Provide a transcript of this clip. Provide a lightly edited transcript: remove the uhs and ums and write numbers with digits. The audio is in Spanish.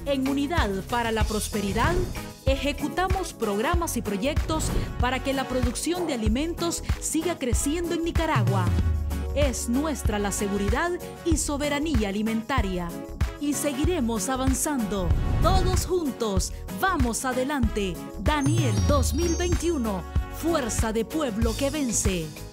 En Unidad para la Prosperidad, ejecutamos programas y proyectos para que la producción de alimentos siga creciendo en Nicaragua. Es nuestra la seguridad y soberanía alimentaria. Y seguiremos avanzando. Todos juntos, vamos adelante. Daniel 2021, Fuerza de Pueblo que vence.